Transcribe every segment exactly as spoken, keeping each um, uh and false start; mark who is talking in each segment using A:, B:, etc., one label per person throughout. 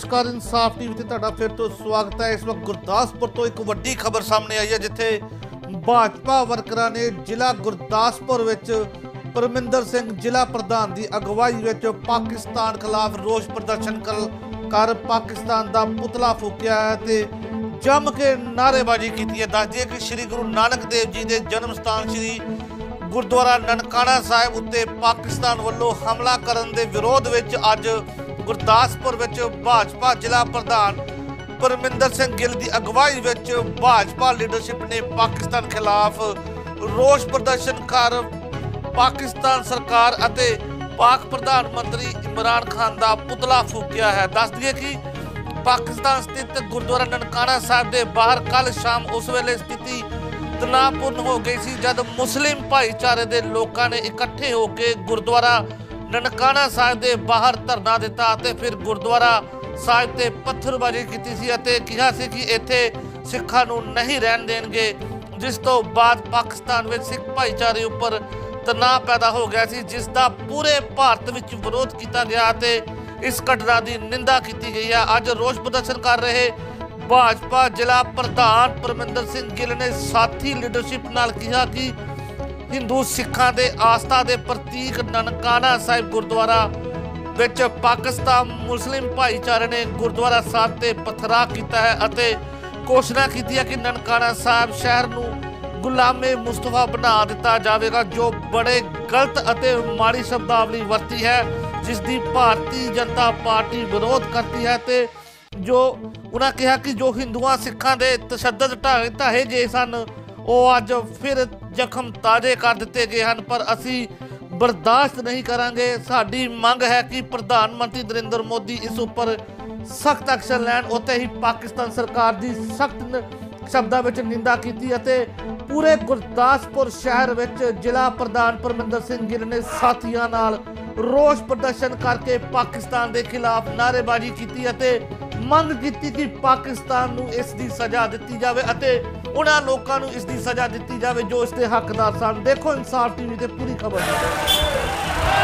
A: नमस्कार इंसाफ टीवी ते तुहाडा फिर तो स्वागत है। इस वक्त गुरदासपुर तो एक वड्डी खबर सामने आई है जिथे भाजपा वर्करां ने जिला गुरदासपुर विच परमिंदर सिंह जिला प्रधान की अगवाई विच पाकिस्तान खिलाफ रोष प्रदर्शन कर, कर पाकिस्तान का पुतला फूकिया है ते जम के नारेबाजी की है। दस दिए कि श्री गुरु नानक देव जी के जन्म स्थान श्री गुरुद्वारा ननकाना साहिब उत्ते पाकिस्तान वालों हमला करन दे विरोध विच अज गुरदासपुर विच भाजपा जिला प्रधान परमिंदर सिंह गिल की अगवाई विच भाजपा लीडरशिप ने पाकिस्तान खिलाफ रोष प्रदर्शन कर पाकिस्तान सरकार अते पाक प्रधानमंत्री इमरान खान का पुतला फूकिया है। दस दिए कि पाकिस्तान स्थित गुरुद्वारा ननकाना साहिब के बाहर कल शाम उस वेले स्थिति तनावपूर्ण हो गई सी जब मुस्लिम भाईचारे के लोगों ने इकट्ठे होकर गुरुद्वारा ननकाना साहिब के बाहर धरना दिता ते फिर गुरुद्वारा साहिब ते पत्थरबाजी की सी अते कहा सी कि इत्थे सिखां नूं नहीं रहन देणगे, जिस तो बाद पाकिस्तान में सिख भाईचारे उपर तनाव पैदा हो गया सी जिसका पूरे भारत विच विरोध किया गया ते इस घटना की निंदा की गई है। अज रोष प्रदर्शन कर रहे भाजपा जिला प्रधान परमिंदर सिंह गिल ने साथी लीडरशिप नाल कहा कि हिंदू सिखां दे आस्था के प्रतीक ननकाना साहिब गुरुद्वारा विच पाकिस्तान मुस्लिम भाईचारे ने गुरुद्वारा साहिब ते पथराव किया है अते घोषणा की है कि ननकाना साहिब शहर नूं गुलामे मुस्तफा बना दिता जाएगा, जो बड़े गलत अते माड़ी शब्दावली वरती है जिसकी भारतीय जनता पार्टी विरोध करती है ते जो उन्हें कहा कि जो हिंदुआ सिखां दे तशद्दद ढाहे ढाहे गए सन वो अज फिर जख्म ताजे कर दिते गए हैं, पर असी बर्दाश्त नहीं करांगे। साडी मंग है कि प्रधानमंत्री नरेंद्र मोदी इस उपर सख्त एक्शन लैन। उत्ते ही पाकिस्तान सरकार की सख्त शब्दों में निंदा की पूरे गुरदासपुर शहर विच जिला प्रधान परमिंदर सिंह गिल ने साथियों नाल रोष प्रदर्शन करके पाकिस्तान के खिलाफ नारेबाजी की मंग की कि पाकिस्तान नूं इसकी सज़ा दी जाए अते उन्हां लोकां नूं इसकी सज़ा दी जाए जो इसके हकदार सन। देखो इंसाफ टीवी ते पूरी खबर।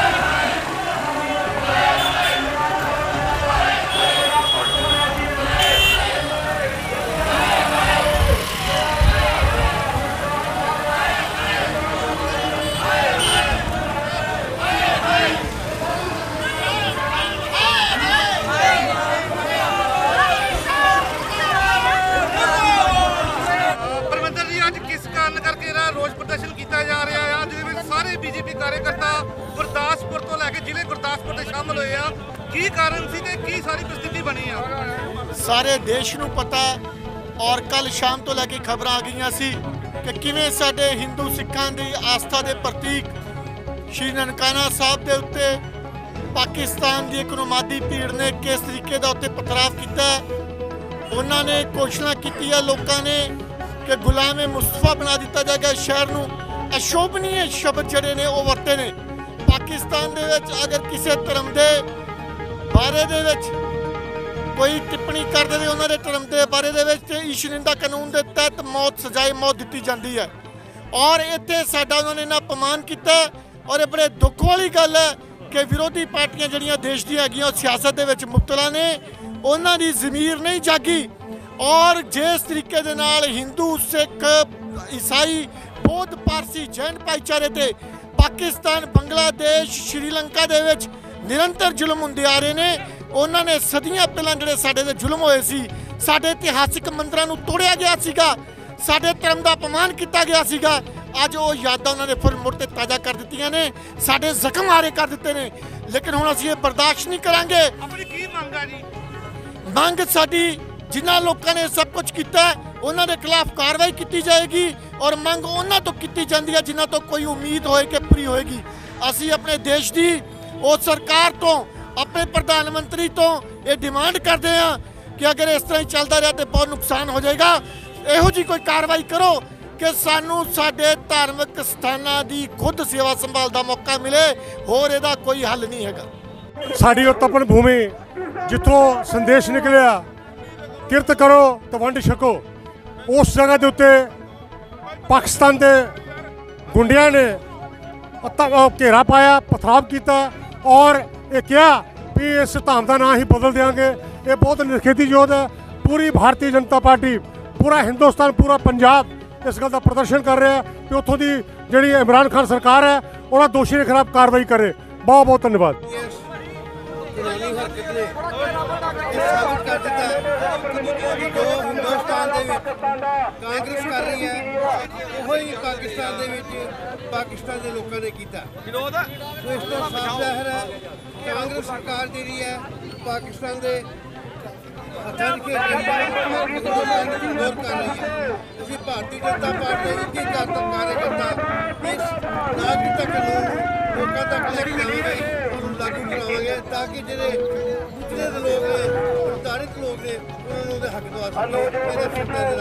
A: बीजेपी कार्यकर्ता गुरदासपुर तो लैके जिले गुरदासपुर में शामिल हुए हैं, की कारण सी ते की सारी परिस्थिति बनी है
B: सारे देश नूं पता। और कल शाम तो लैके खबर आ गई सी कि किवें साडे हिंदू सिखां दी आस्था दे प्रतीक श्री ननकाना साहिब दे उत्ते पाकिस्तान की एक नुमादी भीड़ ने किस तरीके का उत्ते पथराव किया। उन्होंने घोषणा की है लोगों ने कि गुलामे मुस्तफा बना दिता जाएगा, शहर नूं अशोभनीय शब्द जड़े ने वो वरते ने। पाकिस्तान दे विच अगर किसी धर्म के बारे दे विच कोई टिप्पणी कर दे उन्होंने धर्म के बारे दे विच ते ईश निंदा कानून के तहत मौत सजाए मौत दी जाती है। और इत्थे साडा उन्होंने ना अपमान किया और ये बड़े दुख वाली गल है कि विरोधी पार्टियां जड़ियां देश दी हैगियां सियासत दे विच मुबतला ने, उन्हां दी ज़मीर नहीं जागी। और जिस तरीके दे नाल हिंदू सिख ईसाई बौद्ध पारसी जैन भाईचारे ते पाकिस्तान बांग्लादेश श्रीलंका दे विच निरंतर जुल्म हुंदे आ रहे ने। उन्होंने सदियां पहलां जिहड़े साडे ते जुल्म होए सी, साडे इतिहासिक मंदिरां नूं तोड़िया गया सीगा, साडे धर्म दा अपमान किया गया सीगा, अज वो यादां उन्होंने फिर मुड़ ते ताज़ा कर दित्तियां ने, साडे जख्म हारे कर दित्ते ने। लेकिन हुण असीं ये बर्दाश्त नहीं करांगे।
A: अपनी की मंग है जी?
B: मंग साडी जिन्हां लोकां ने सब कुछ किया उन्हां दे खिलाफ कार्रवाई की जाएगी और मंग उन्हां तो की जाती है जिन्हां तो कोई उम्मीद होए कि पूरी होएगी। असी अपने देश की और सरकार तो अपने प्रधानमंत्री तो ये डिमांड करते हैं कि अगर इस तरह ही चलता रहा तो बहुत नुकसान हो जाएगा। इहो जी कोई कार्रवाई करो कि सानू साडे धार्मिक स्थानां दी खुद सेवा संभाल का मौका मिले, होर इहदा कोई हल नहीं हैगा।
C: साडी वो तपन भूमि जिथों संदेश निकलिया किरत करो तो वंड छको, उस जगह के उत्ते पाकिस्तान के गुंडिया ने घेरा पाया, पथराव किया और ये कहा भी इस धाम का नाम ही बदल देंगे। ਇਹ ਬਹੁਤ ਨਿਖੇਧੀਯੋਗ ਹੈ। ਪੂਰੀ ਭਾਰਤੀ ਜਨਤਾ ਪਾਰਟੀ, ਪੂਰਾ ਹਿੰਦੁਸਤਾਨ, ਪੂਰਾ ਪੰਜਾਬ ਇਸ ਗੱਲ ਦਾ ਪ੍ਰਦਰਸ਼ਨ ਕਰ ਰਿਹਾ ਕਿ ਉੱਥੋਂ ਦੀ ਜਿਹੜੀ ਇਮਰਾਨ ਖਾਨ ਸਰਕਾਰ ਹੈ ਉਹਨਾਂ ਦੋਸ਼ੀ ਦੇ ਖਿਲਾਫ ਕਾਰਵਾਈ ਕਰੇ। ਬਹੁਤ ਬਹੁਤ ਧੰਨਵਾਦ।
D: ਘਿਨੌਣੀ ਹਰਕਤ ਨੇ ਇਹ ਸਾਬਿਤ ਕਰ ਦਿੱਤਾ ਕਿ ਜੋ ਹਿੰਦੁਸਤਾਨ ਦੇ ਵਿੱਚ ਕਾਂਗਰਸ ਕਰ ਰਹੀ ਹੈ ਉਹੋ ਹੀ ਪਾਕਿਸਤਾਨ ਦੇ ਵਿੱਚ ਪਾਕਿਸਤਾਨ ਦੇ ਲੋਕਾਂ ਨੇ ਕੀਤਾ। ਸੋ ਇਸ ਤੋਂ ਸਾਫ਼ ਜ਼ਾਹਿਰ ਹੈ ਕਾਂਗਰਸ ਸਰਕਾਰ ਜਿਹੜੀ ਹੈ ਪਾਕਿਸਤਾਨ ਦੇ ਹੱਥਾਂ 'ਚ ਖੇਡ ਰਹੀ ਹੈ, ਹਿੰਦੁਸਤਾਨ ਨੂੰ ਕਮਜ਼ੋਰ ਕਰ ਰਹੀ ਹੈ। ਅਸੀਂ ਭਾਰਤੀ ਜਨਤਾ ਪਾਰਟੀ ਦੇ ਕੀ ਕਰ ਕਾਰਜਕਰਤਾ ਇਸ ਨਾਗਰਿਕਤਾ ਕਾਨੂੰਨ ਲੋਕਾਂ ਤੱਕ ਲੈ ਕੇ ਜਾਵਾਂਗੇ, ਉਹਨੂੰ ਲਾਗੂ ਕਰਾਵਾਂਗੇ ਤਾਂ ਕਿ ਜਿਹੜੇ ਪਿਛੜੇ ਦੇ ਲੋਕ ਨੇ, ਪ੍ਰਤਾੜਿਤ ਲੋਕ ਨੇ ਉਹਨਾਂ ਨੂੰ ਉਹਦੇ ਹੱਕ ਦਵਾ ਸਕੀਏ।